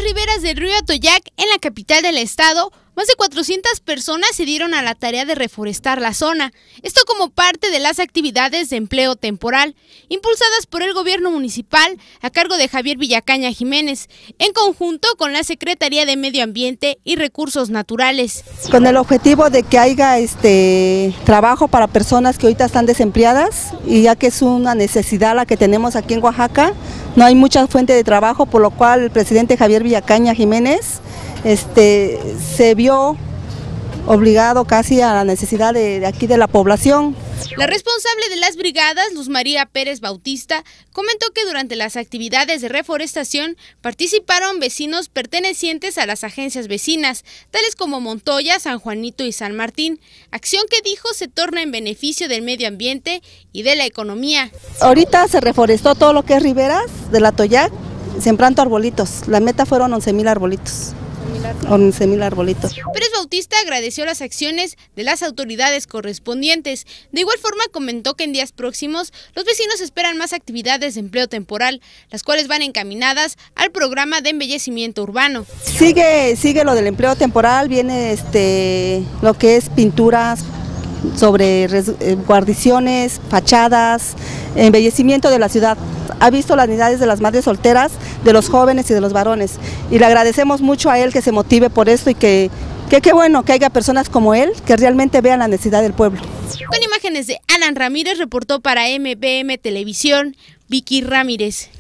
riberas del río Atoyac, en la capital del estado, más de 400 personas se dieron a la tarea de reforestar la zona. Esto como parte de las actividades de empleo temporal, impulsadas por el gobierno municipal a cargo de Javier Villacaña Jiménez, en conjunto con la Secretaría de Medio Ambiente y Recursos Naturales. Con el objetivo de que haya trabajo para personas que ahorita están desempleadas, y ya que es una necesidad la que tenemos aquí en Oaxaca, no hay mucha fuente de trabajo, por lo cual el presidente Javier Villacaña Jiménez se vio obligado casi a la necesidad de aquí de la población. La responsable de las brigadas, Luz María Pérez Bautista, comentó que durante las actividades de reforestación participaron vecinos pertenecientes a las agencias vecinas, tales como Montoya, San Juanito y San Martín, acción que dijo se torna en beneficio del medio ambiente y de la economía. Ahorita se reforestó todo lo que es riberas del Atoyac, sembrando arbolitos. La meta fueron 11,000 arbolitos. 11,000 arbolitos. Pérez Bautista agradeció las acciones de las autoridades correspondientes. De igual forma comentó que en días próximos los vecinos esperan más actividades de empleo temporal, las cuales van encaminadas al programa de embellecimiento urbano. Sigue lo del empleo temporal, viene lo que es pinturas sobre guarniciones, fachadas, embellecimiento de la ciudad. Ha visto las necesidades de las madres solteras, de los jóvenes y de los varones. Y le agradecemos mucho a él que se motive por esto y que qué bueno que haya personas como él que realmente vean la necesidad del pueblo. Con imágenes de Alan Ramírez, reportó para MBM Televisión, Vicky Ramírez.